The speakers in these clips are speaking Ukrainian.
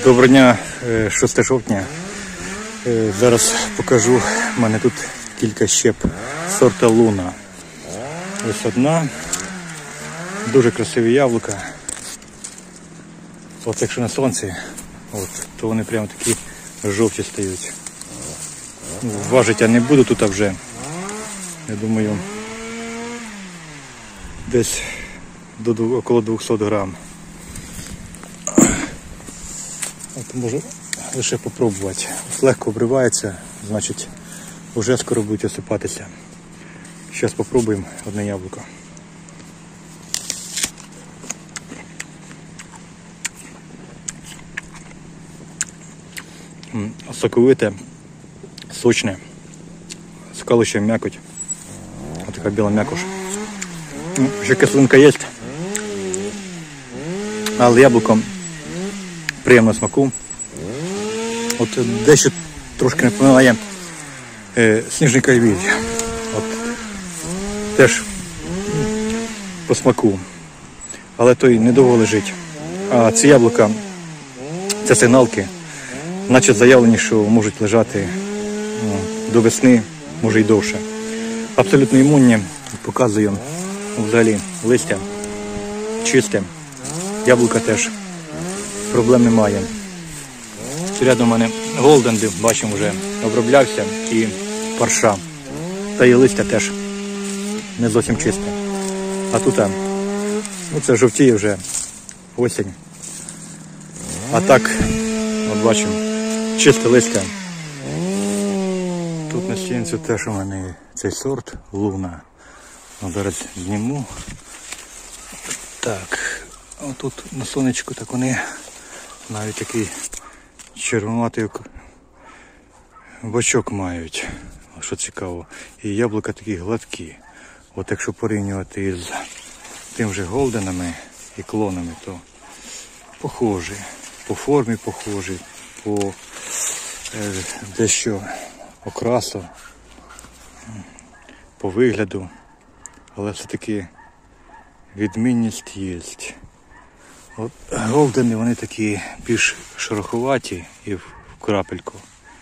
Доброго дня, 6 жовтня. Зараз покажу, в мене тут кілька щеп сорта Луна. Ось одна. Дуже красиві яблука. От якщо на сонці, то вони прямо такі жовті стають. Важити я не буду тут вже. Я думаю, десь около 200 грам. От можу лише попробувати. Легко обривається, значить вже скоро будуть осипатися. Зараз попробуємо одне яблуко. Соковите, сочне, скалуща м'якоть. Ось така біла м'якош. Ще кислинка є, але яблуко приємного смаку. От дещо трошки напоминає сніжний кайвіль. От теж по смаку. Але той недовго лежить. А ці яблука, це сигналки, наче заявлені, що можуть лежати до весни, може й довше. Абсолютно імунні, показую взагалі листя чисте, яблука теж, проблем немає. Рядом у мене голден, бачимо, вже оброблявся, і парша. Та і листя теж не зовсім чисте. А тут це жовтіє вже осінь. А так, от бачимо, чисте листя. Тут на стінці теж у мене цей сорт Луна. Зараз зніму. Так, отут на сонечку так вони навіть такий червонуватий бочок мають, що цікаво. І яблука такі гладкі. От якщо порівнювати із тим же голденами і клонами, то похожі. По формі похожі, по дещо окрасу, по вигляду. Але все-таки відмінність є. От голдени, вони такі більш шероховаті і в крапельку.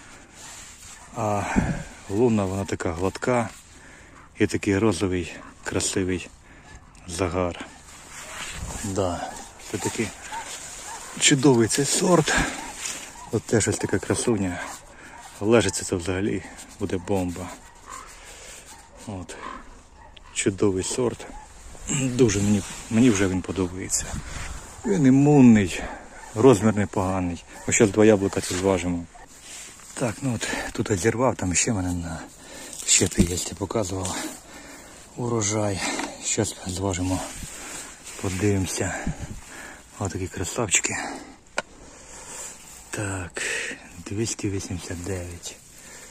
А Луна, вона така гладка і такий розовий, красивий загар. Да, це такий чудовий цей сорт. От теж ось така красуня. Лежиться це взагалі буде бомба. От. Чудовий сорт. Дуже мені вже він подобається. Він імунний, розмір непоганий. Ось зараз 2 яблука це зважимо. Так, ну от тут зірвав, там ще в мене на щепі є, я показував урожай. Зараз зважимо, подивимося. Ось такі красавчики. Так, 289.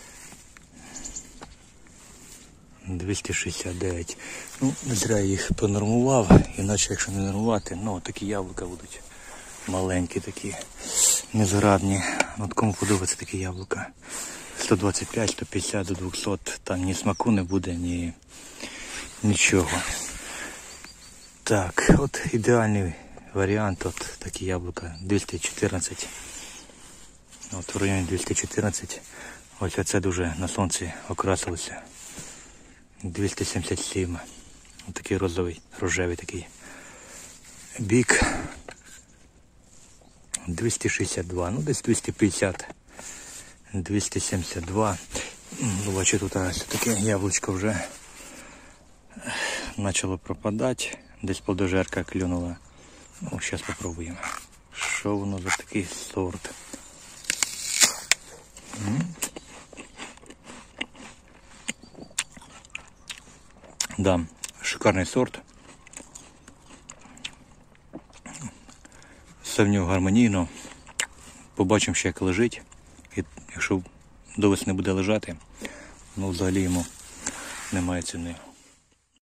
269. Ну, не зря їх понормував, іначе якщо не нормувати, такі яблука будуть маленькі такі, незграбні. От кому подобається такі яблука. 125, 150 до 200, там ні смаку не буде, ні нічого. Так, от ідеальний варіант, от такі яблука, 214. От в районі 214. Ось оце дуже на сонці окрасилося. 277. Ось такий розовий, рожевий такий бік. 262, десь 250. 272. Бачу, тут ось таке яблучко вже почало пропадати. Десь плодожерка клюнула. Зараз попробуємо. Що воно за такий сорт? Да, шикарний сорт. Все в нього гармонійно. Побачимо ще, як лежить. І якщо до весни буде лежати, взагалі йому немає ціни.